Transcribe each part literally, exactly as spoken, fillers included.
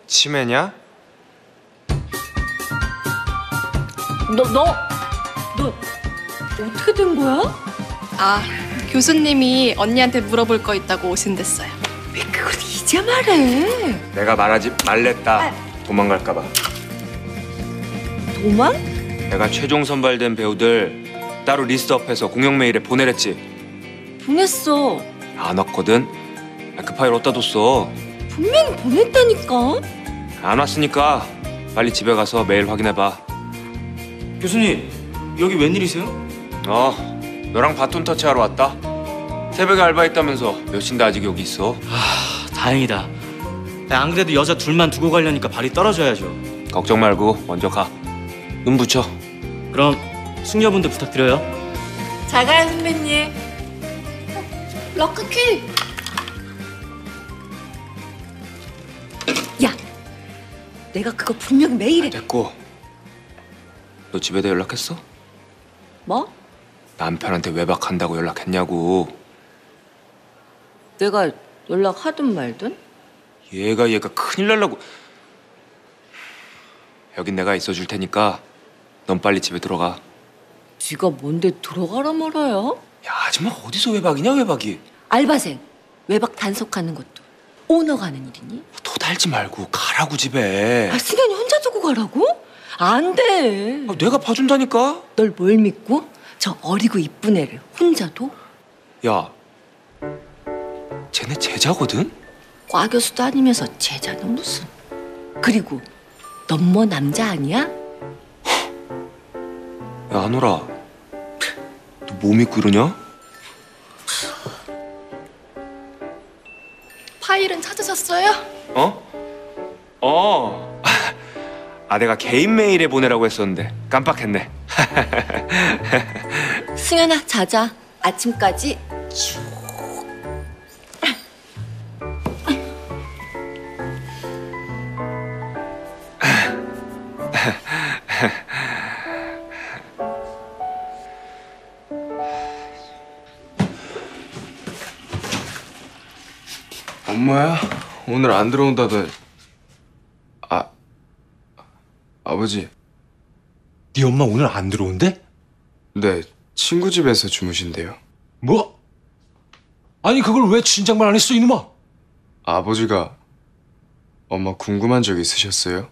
치매냐? 너, 너, 너 어떻게 된 거야? 아, 교수님이 언니한테 물어볼 거 있다고 오신댔어요. 왜 그걸 이제 말해? 내가 말하지 말랬다. 아. 도망갈까 봐. 도망? 내가 최종 선발된 배우들 따로 리스트업해서 공영 메일에 보내랬지. 보냈어. 안 왔거든. 아, 그 파일 어디다 뒀어? 분명히 보냈다니까. 안 왔으니까 빨리 집에 가서 메일 확인해봐. 교수님, 여기 웬일이세요? 어, 너랑 바톤 터치하러 왔다. 새벽에 알바했다면서 몇 시인데 아직 여기 있어? 아, 다행이다. 안 그래도 여자 둘만 두고 가려니까 발이 떨어져야죠. 걱정 말고 먼저 가. 눈 붙여. 그럼 숙녀분들 부탁드려요. 잘 가요, 선배님. 럭크키! 야, 내가 그거 분명 메일에. 됐고. 너 집에다 연락했어? 뭐? 남편한테 외박한다고 연락했냐고. 내가 연락하든 말든? 얘가 얘가 큰일 날라고. 여긴 내가 있어줄 테니까 넌 빨리 집에 들어가. 네가 뭔데 들어가라 말아요? 야, 아줌마 어디서 외박이냐, 외박이. 알바생, 외박 단속하는 것도 오너가 하는 일이니? 토달지 말고 가라고 집에. 아, 승현이 혼자 두고 가라고? 안 돼. 아, 내가 봐준다니까. 널 뭘 믿고 저 어리고 이쁜 애를 혼자 둬? 야, 쟤네 제자거든? 과 교수도 아니면서 제자는 무슨. 그리고 넌 뭐 남자 아니야? 야, 하노라, 너 뭐 믿고 이러냐? 파일은 찾으셨어요? 어? 어. 아, 내가 개인 메일에 보내라고 했었는데 깜빡했네. 승현아, 자자. 아침까지 쭉. 엄마야? 오늘 안 들어온다던. 아, 아버지. 네 엄마 오늘 안 들어온대? 네, 친구 집에서 주무신대요. 뭐? 아니 그걸 왜 진작말 안 했어 이놈아? 아버지가 엄마 궁금한 적 있으셨어요?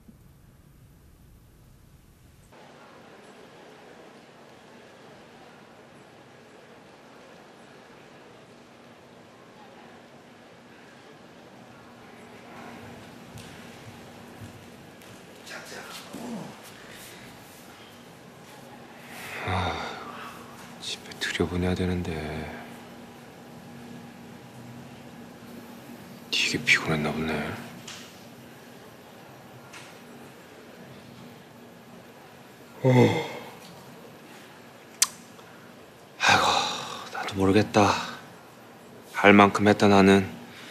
집에 들여보내야 되는데. 되게 피곤했나 보네. 어. 아이고, 나도 모르겠다. 할 만큼 했다 나는.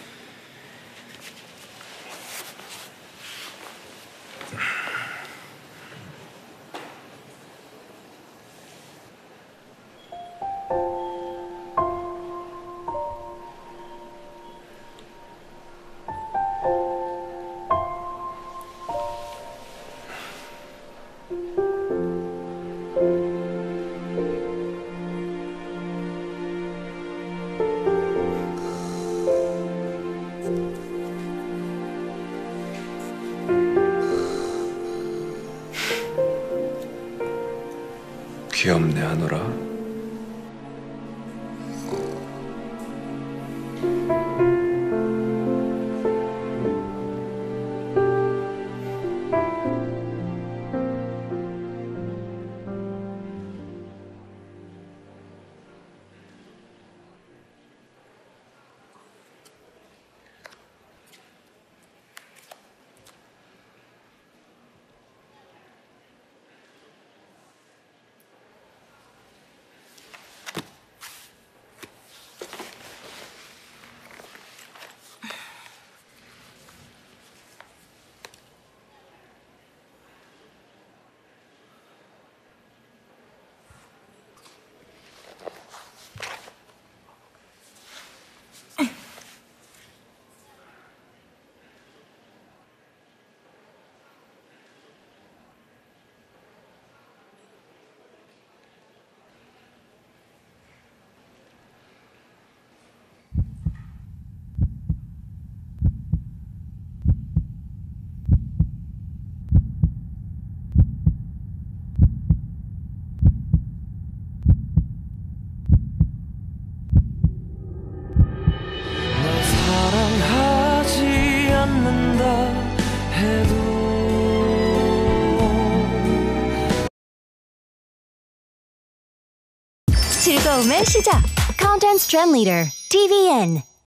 귀엽네, 하노라. 즐거움의 시작. Contents Trend Leader, 티비엔.